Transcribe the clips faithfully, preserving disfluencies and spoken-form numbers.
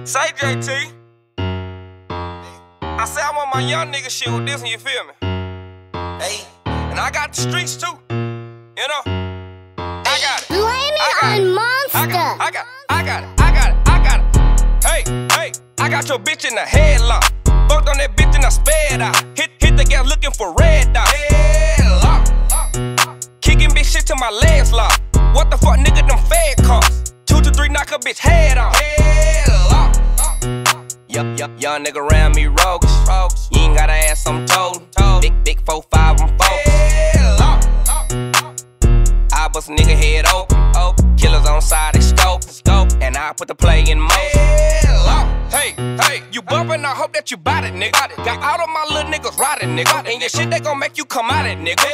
Say J T. I say I want my young nigga shit with this one, you feel me? Hey, and I got the streets too, you know? I got it. Blame it on Monster. I got, I got it, I got it, I got it. Hey, hey, I got your bitch in the headlock. Fucked on that bitch and I sped out. Hit, hit the gas looking for red dot. Headlock. Kicking bitch shit till my legs lock. What the fuck, nigga, them fed costs. Two to three knock a bitch head off. Headlock. Yup, yup, young nigga around me rogues. You ain't gotta ask, I'm told. Big, big four, five, I'm folks. I bust a nigga head open. Killers on side, they scope. And I put the play in motion. Hey, hey, you bumpin', I hope that you bout it, nigga. Got all of my little niggas riding, nigga. And your shit, they gon' make you come out it, nigga.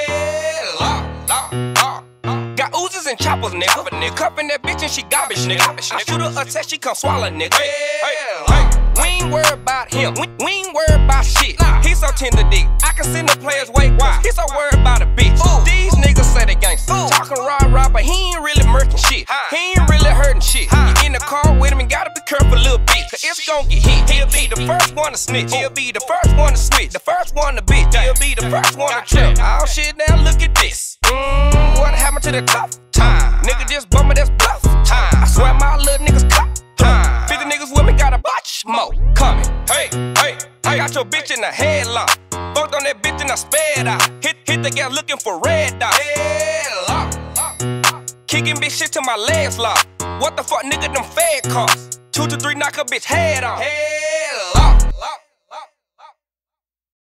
Got oozes and choppers, nigga. nigga. Cuffin' that bitch and she garbage, nigga. I shoot her a test, she come swallow, nigga. Hey, hey, we ain't worried about him. We, we ain't worried about shit. He so tender dick. I can send the players wait. Why? He so worried about a bitch. Ooh. These niggas say they gangsta. Talking rah rah, but he ain't really murking shit. Huh. He ain't really hurting shit. Huh. You in the car with him and gotta be careful, little bitch. Cause it's gon' get hit. He'll be the first one to snitch. He'll be the first one to switch. The first one to bitch. He'll be the first one to trip. Oh shit, now look at this. Mmm, what happened to the tough time? Nigga just bummin', that's bluff time. I swear my little niggas cop time. fifty niggas with me got a bunch more coming. Hey, hey, I got your bitch in the headlock. Fucked on that bitch and I sped out. Hit, hit the gas looking for red dot. Headlock. Kicking bitch shit till my legs lock. What the fuck, nigga, them fed costs. Two to three knock a bitch head off. Headlock.